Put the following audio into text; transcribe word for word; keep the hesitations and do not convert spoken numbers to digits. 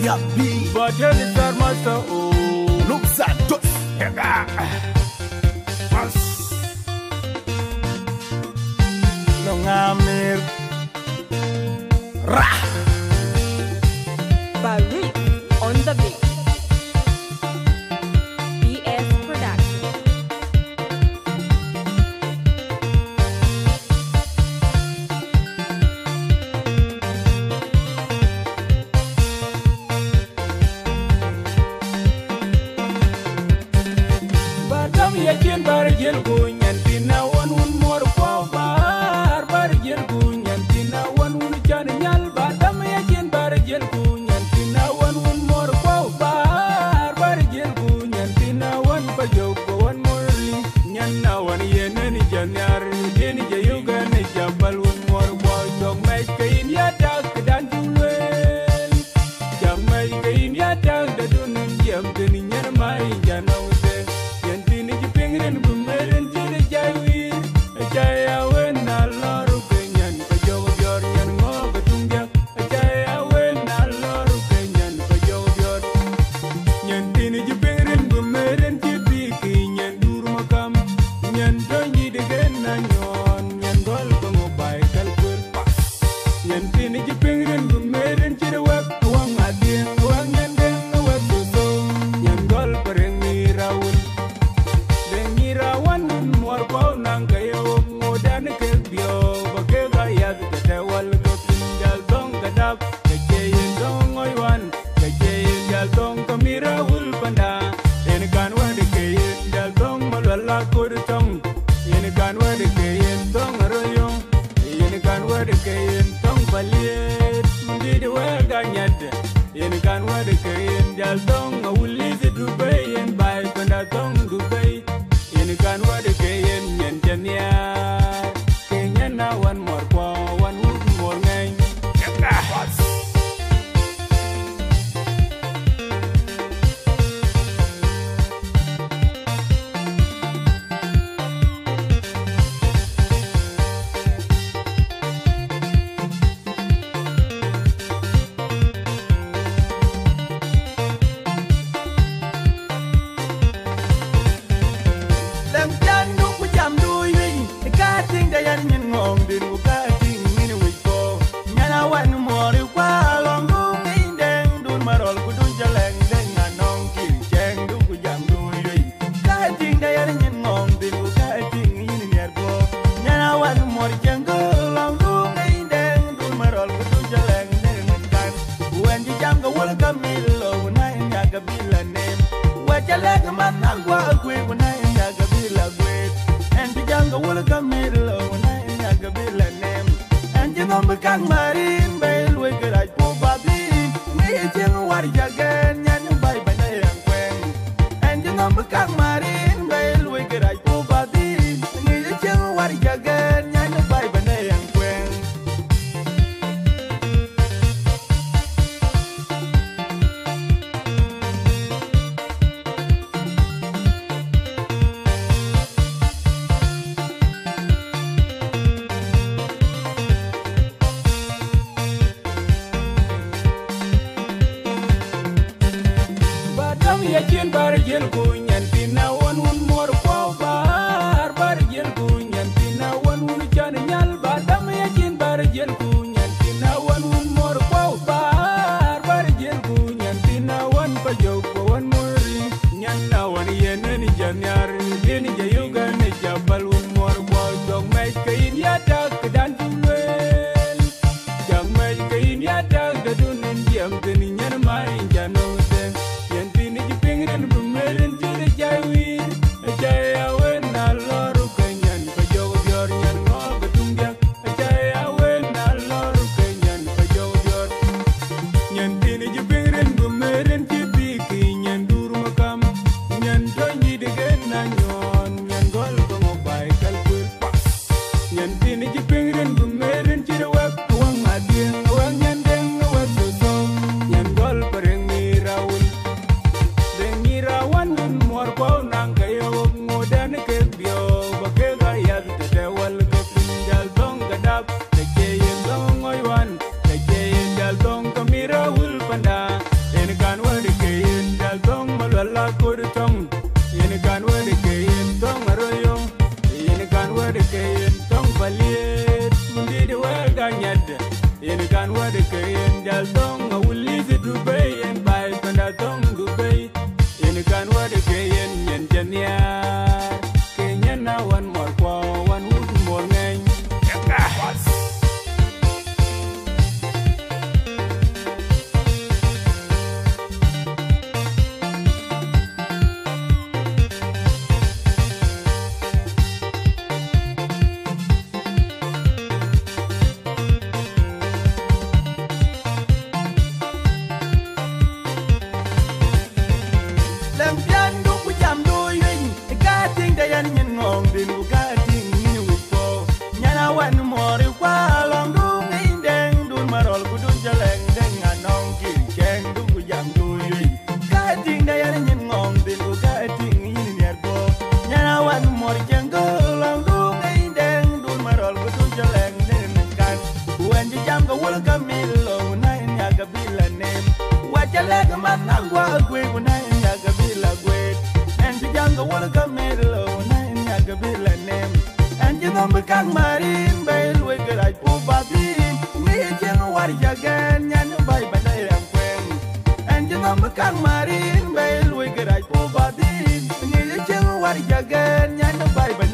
Yeah, B. But here is our master. Oh, Looks at us. Long Amir. Rah. Barry on the beat. B S Production. Badam yakin bar jel gunyan tina wan un mor kwa bar bar jel gunyan tina wan un chan nyal badam yakin bar jel gunyan tina wan un mor kwa bar bar jel gunyan tina wan pa jog wan morli nyan na wan yenen janyar den jayuga ne jabal un mor kwa jog mai kain ya tak dan julel jam mai kain ya tak da dun jam den nyan mai janaw yakin bar jel gunyan tina wan un mor kwa bar bar jel gunyan tina wan un chan nyal badam yakin bar jel gunyan tina wan un mor kwa bar bar jel gunyan tina wan pa jog wan morli nyan na wan yenen janyar den jayuga ne jabal un mor kwa jog mai kain ya tak dan julel jam mai kain ya tak da dunin jam den nyan mai jano Yan jal tong a wulis Dubai en bai panda tong Dubai in kan wade ke yen yen jania Kenya na wan mor kwa wan wood mor ngeng Kang marin bay luy gerai pu babin mi jeng war jagan nyan bay banay ang kweng en jeng kang marin bay luy gerai pu babin mi jeng war jagan nyan bay